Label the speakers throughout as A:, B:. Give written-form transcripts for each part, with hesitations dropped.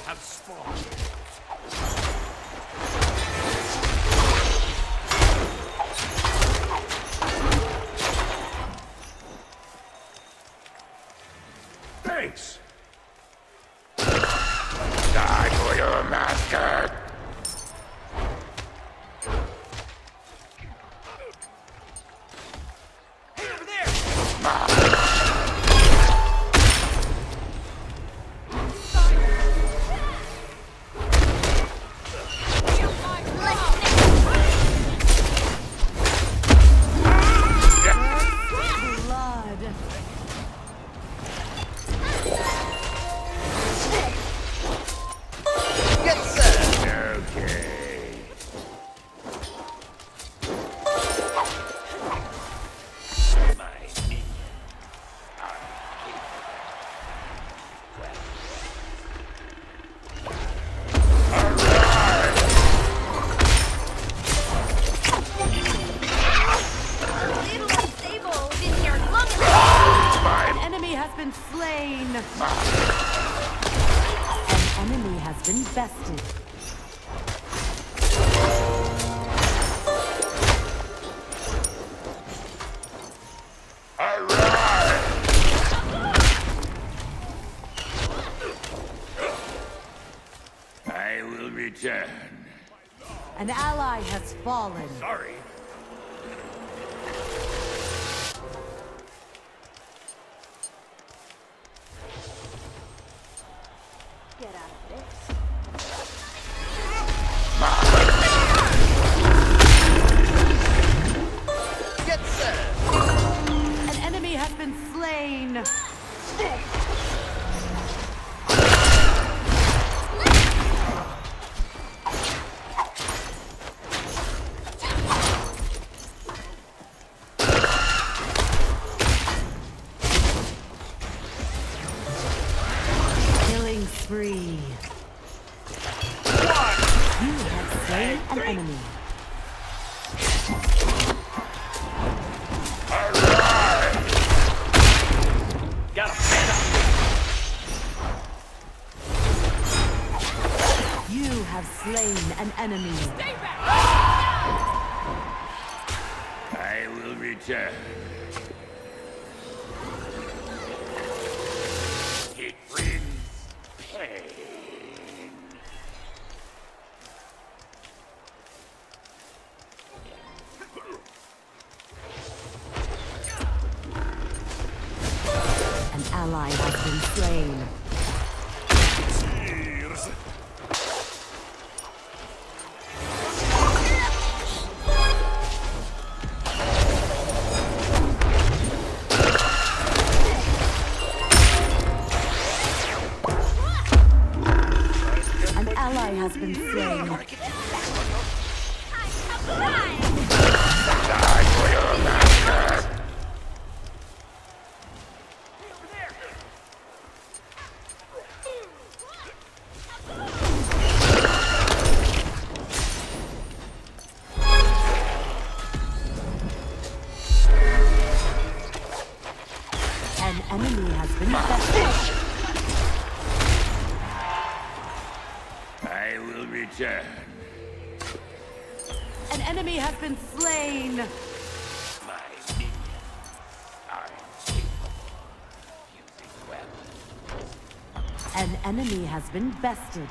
A: have spawned. Thanks. Die for your master. Hey, over there!
B: Bested.
A: I will return.
B: An ally has fallen.
A: Sorry.
B: Get out of this.
C: Get set!
B: An enemy has been slain. Killing spree. You have slain an enemy.
A: Got him, man up.
B: You have slain an enemy.
A: Stay back! I will return. It brings pain.
B: An ally has been slain.
A: Cheers.
B: An ally has been slain.
A: Die for your master.
B: An enemy has been bested.
A: I will return.
B: An enemy has been slain.
A: My minions are incapable of using weapons.
B: An enemy has been bested.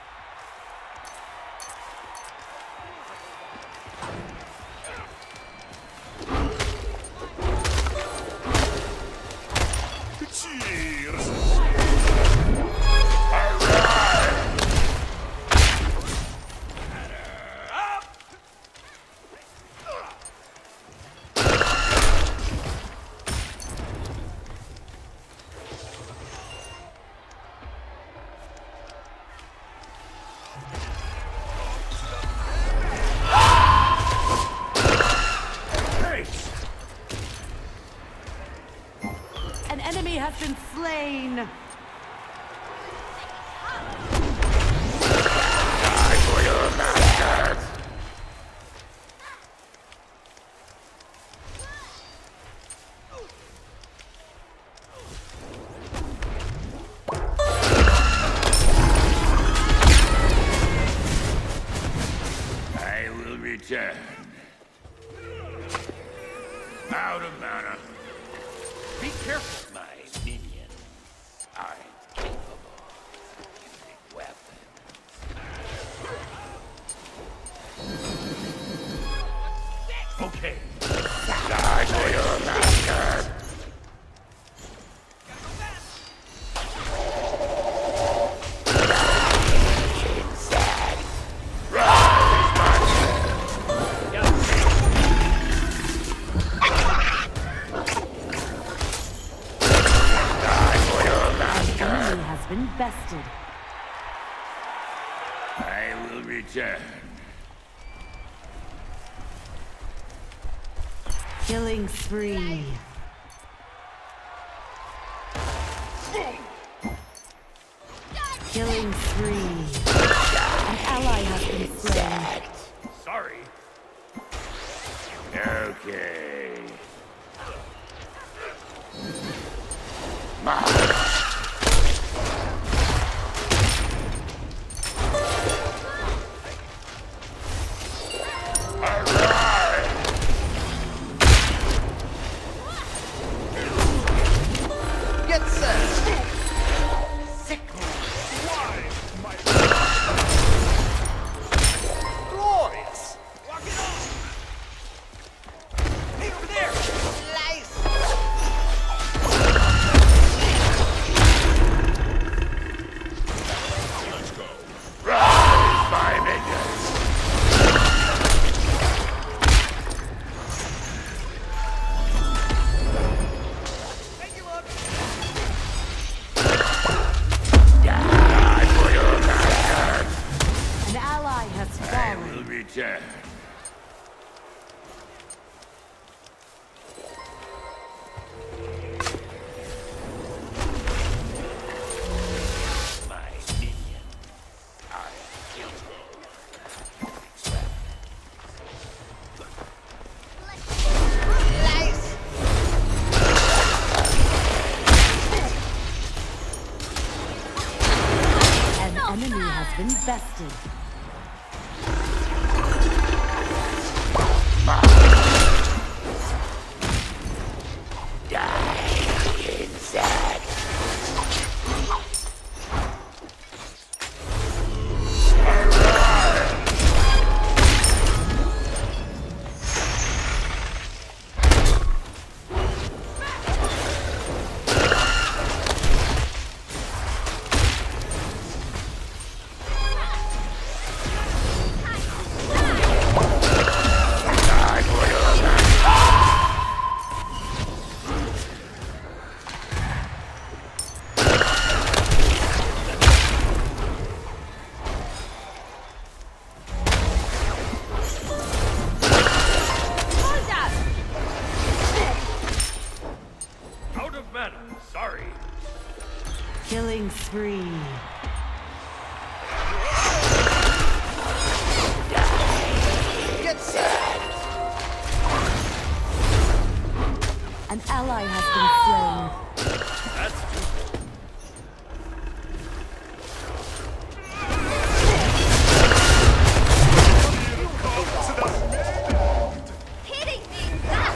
A: Cheers!
B: An enemy has been slain.
A: Die for your master! of mana.
C: Be careful.
A: My minions aren't capable of using weapons.
C: Okay.
A: Die for your master.
B: Enemy has been bested.
A: I will return.
B: Killing spree. Killing spree. An ally has been slain.
C: Sorry.
A: Okay.
C: Get set. Glorious. Walk it on. Hey, over there. Slice.
A: Let's go. Rise, my minions.
C: Thank you, Lord.
A: Die for your master.
B: An ally has
A: I
B: fallen.
A: will return. My minions are capable of
C: Slice.
B: An enemy has been bested.
A: insect. Die for your master.
C: Out of mana. Sorry.
B: Killing spree.
C: Get set.
B: An ally has been slain.
C: That's stupid.
D: Hitting me!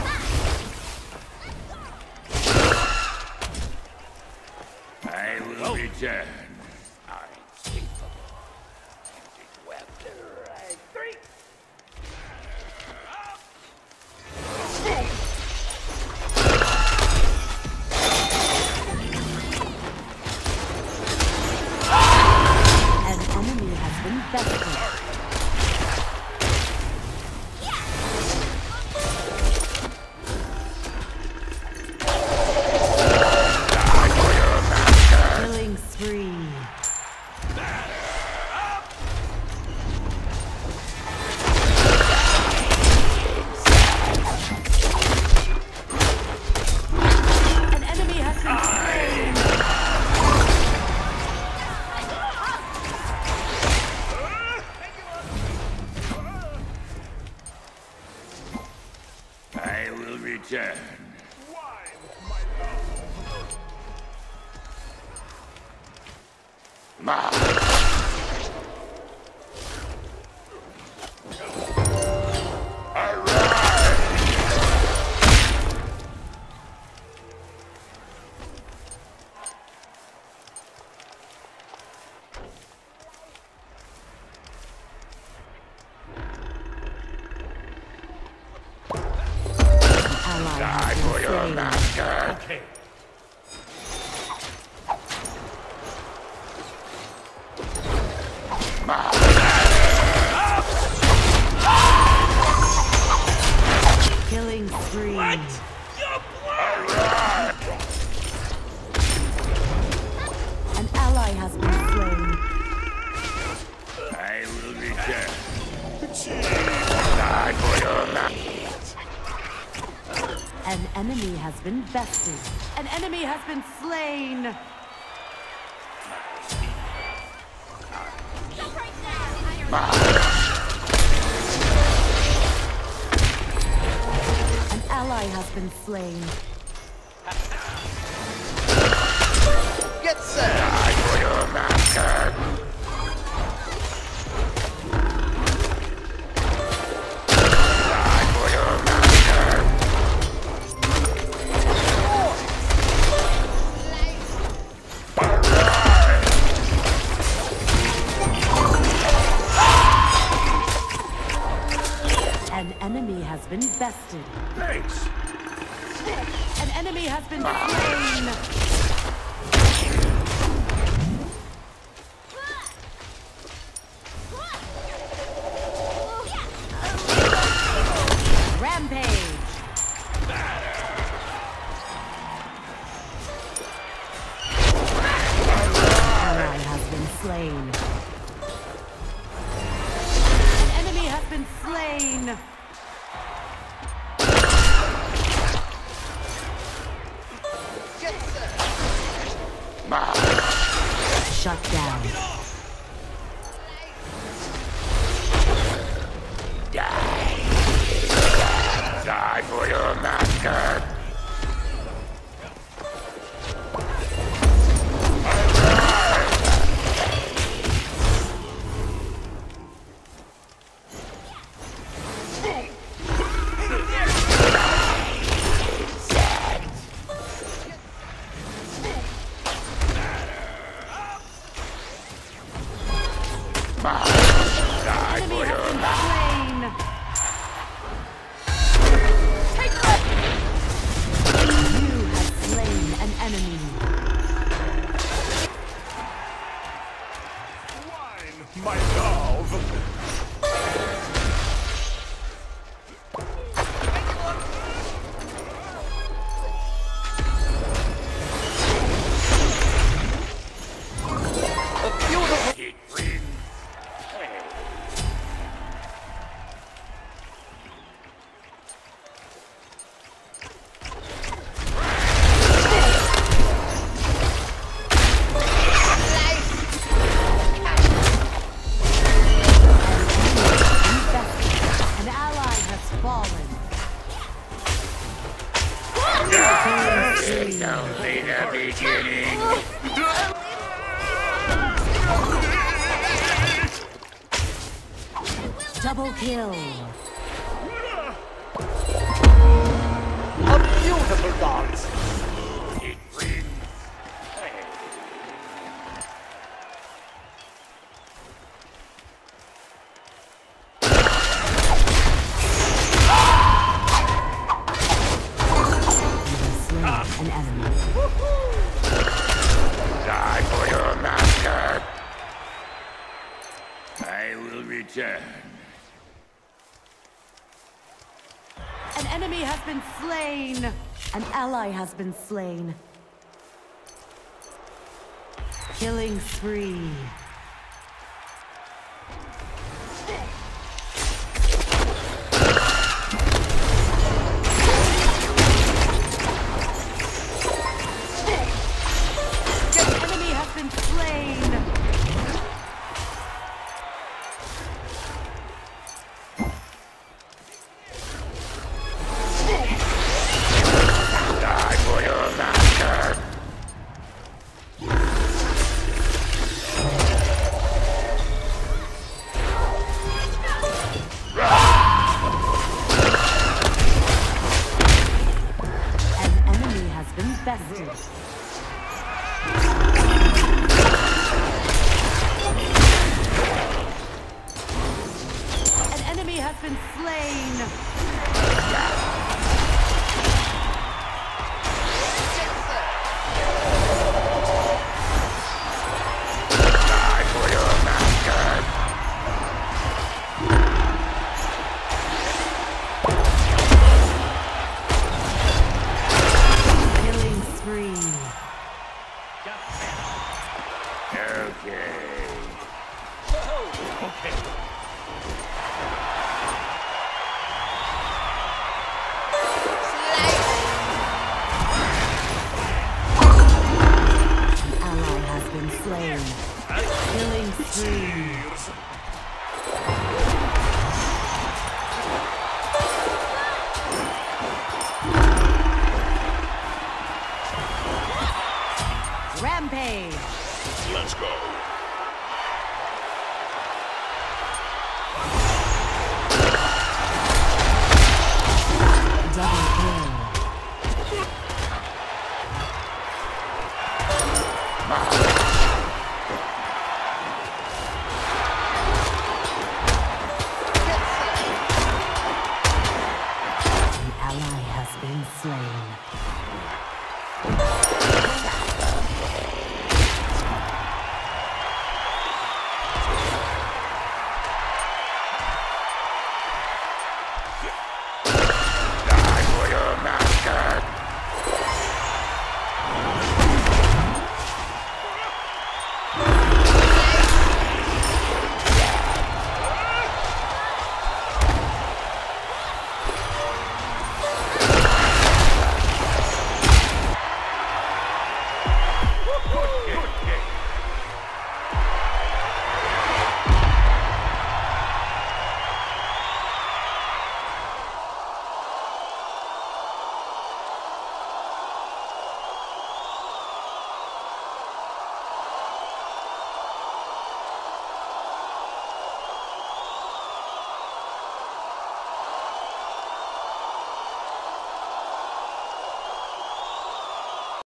A: I will return. I'm capable of using weapons.
B: An enemy has been bested. Killing spree. An enemy has been slain.
A: I will return. Ma. Arise!
B: slain.
C: Okay.
B: Killing spree.
C: What? Your blood!
B: An ally has been slain.
A: I will return. Die for your life.
B: An enemy has been bested. An enemy has been slain.
D: Stop right now, Iron.
B: An ally has been slain.
C: Get set!
A: Die for your master. Die for your master.
B: An enemy has been bested.
A: Thanks.
B: An enemy has been slain. Rampage. Ally has been slain. An enemy has been slain.
C: Get set!
B: Shut down.
A: Die for your master. Die
B: Enemy
A: for
B: has
A: your
B: been
A: master.
B: slain. You have slain an enemy.
A: Wine, my love.
C: A beautiful...
A: It brings
B: An ally has fallen.
A: It's only the beginning.
B: Double kill.
C: A beautiful dance!
A: It brings
B: Slain an enemy.
A: Die for your master. I will return.
B: An enemy has been slain. An ally has been slain. Killing spree. An enemy has been slain.
A: Die for your master.
B: An enemy has been bested. An enemy has been slain. spree.
A: Okay.
B: An ally has been slain. Killing spree. Rampage.
A: Let's go.
B: Double kill.